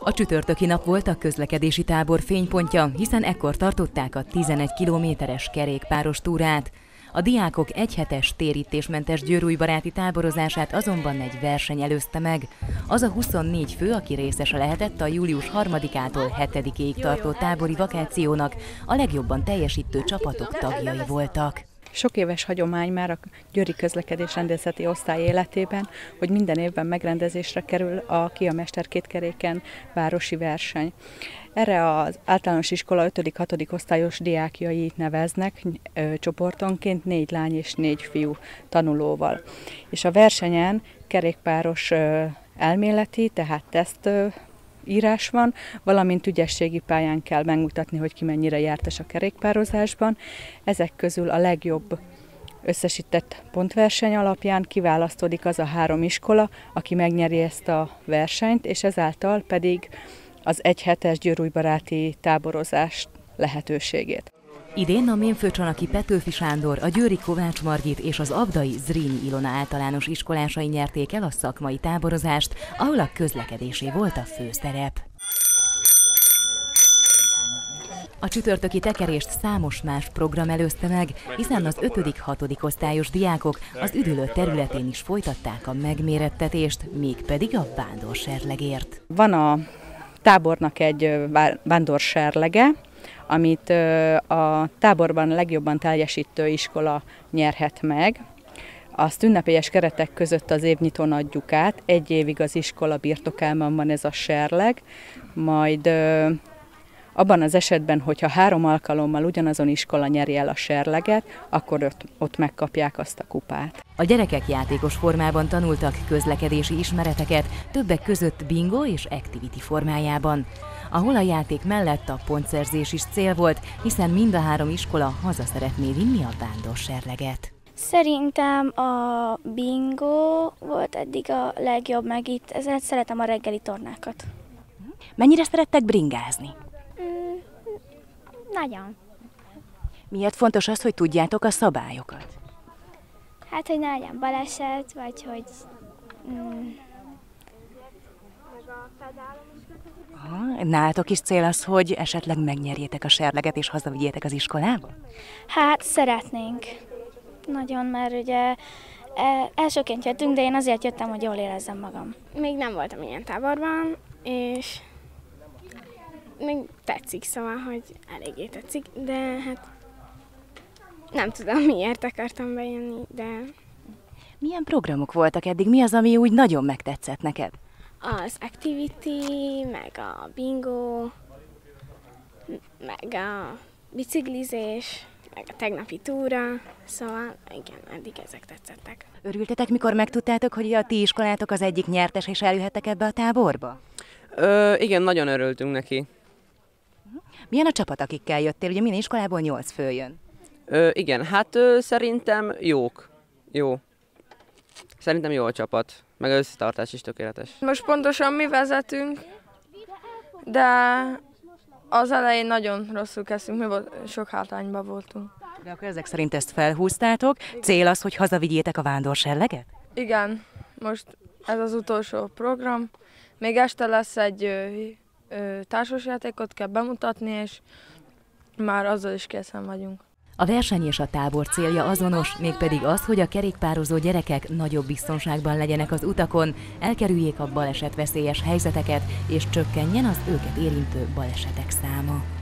A csütörtöki nap volt a közlekedési tábor fénypontja, hiszen ekkor tartották a 11 kilométeres kerékpáros túrát. A diákok egyhetes térítésmentes győrújbaráti táborozását azonban egy verseny előzte meg. Az a 24 fő, aki részese lehetett a július 3-ától 7-ig tartó tábori vakációnak, a legjobban teljesítő csapatok tagjai voltak. Sok éves hagyomány már a győri közlekedésrendészeti osztály életében, hogy minden évben megrendezésre kerül a Kia Mester kétkeréken városi verseny. Erre az általános iskola 5.-6. osztályos diákjai neveznek csoportonként 4 lány és 4 fiú tanulóval. És a versenyen kerékpáros elméleti, tehát teszt írás van, valamint ügyességi pályán kell megmutatni, hogy ki mennyire jártas a kerékpározásban. Ezek közül a legjobb összesített pontverseny alapján kiválasztódik az a 3 iskola, aki megnyeri ezt a versenyt, és ezáltal pedig az egyhetes győrújbaráti táborozás lehetőségét. Idén a Mémfőcsanaki Petőfi Sándor, a győri Kovács Margit és az abdai Zrínyi Ilona általános iskolásai nyerték el a szakmai táborozást, ahol a közlekedésé volt a főszerep. A csütörtöki tekerést számos más program előzte meg, hiszen az 5.-6. osztályos diákok az üdülő területén is folytatták a megmérettetést, mégpedig a vándorserlegért. Van a tábornak egy vándorserlege, amit a táborban legjobban teljesítő iskola nyerhet meg. Azt ünnepélyes keretek között az évnyitón adjuk át, 1 évig az iskola birtokában van ez a serleg, majd abban az esetben, hogyha 3 alkalommal ugyanazon iskola nyeri el a serleget, akkor ott megkapják azt a kupát. A gyerekek játékos formában tanultak közlekedési ismereteket, többek között bingo és activity formájában, ahol a játék mellett a pontszerzés is cél volt, hiszen mind a 3 iskola haza szeretné vinni a vándorserleget. Szerintem a bingo volt eddig a legjobb, meg itt ezért szeretem a reggeli tornákat. Mennyire szerettek bringázni? Nagyon. Miért fontos az, hogy tudjátok a szabályokat? Hát, hogy ne legyen baleset, vagy hogy... Nálatok is cél az, hogy esetleg megnyerjétek a serleget és hazavigyétek az iskolába? Hát szeretnénk. Nagyon, mert ugye elsőként jöttünk, de én azért jöttem, hogy jól érezzem magam. Még nem voltam ilyen táborban, és még tetszik, szóval, hogy eléggé tetszik, de hát nem tudom, miért akartam bejönni, de... Milyen programok voltak eddig? Mi az, ami úgy nagyon megtetszett neked? Az activity, meg a bingo, meg a biciklizés, meg a tegnapi túra, szóval igen, eddig ezek tetszettek. Örültetek, mikor megtudtátok, hogy a ti iskolátok az egyik nyertes, és eljöhettek ebbe a táborba? Igen, nagyon örültünk neki. Milyen a csapat, akikkel jöttél? Ugye minden iskolából 8 fő jön. Igen, hát szerintem jók. Jó. Szerintem jó a csapat, meg az összetartás is tökéletes. Most pontosan mi vezetünk, de az elején nagyon rosszul kezdtünk, mi sok hátrányban voltunk. De akkor ezek szerint ezt felhúztátok. Cél az, hogy hazavigyétek a vándorserleget? Igen, most ez az utolsó program. Még este lesz egy társasjátékot kell bemutatni, és már azzal is készen vagyunk. A verseny és a tábor célja azonos, mégpedig az, hogy a kerékpározó gyerekek nagyobb biztonságban legyenek az utakon, elkerüljék a balesetveszélyes helyzeteket, és csökkenjen az őket érintő balesetek száma.